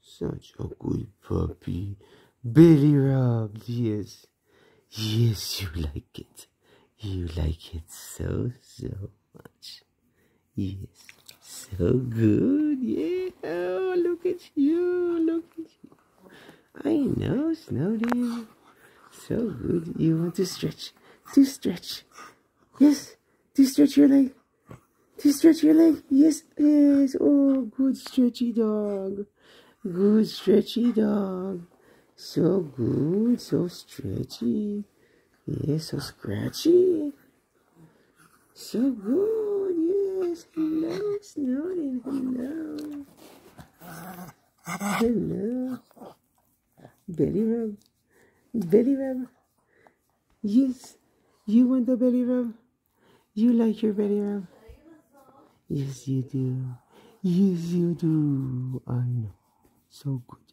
Such a good puppy. Belly rub, yes. Yes, you like it. You like it so much. Yes, so good. Yeah, oh, look at you. Look at you. I know, Snowden. So good. You want to stretch? To stretch. Yes. To stretch your leg. To stretch your leg. Yes, yes. Oh, good stretchy dog. Good stretchy dog. So good. So stretchy. Yes, so scratchy. So good. Yes. Hello, Snowden. Hello. Hello. Belly rub. Belly rub. Yes. You want the belly rub? You like your belly rub? Yes, you do. Yes, you do. I know. So good.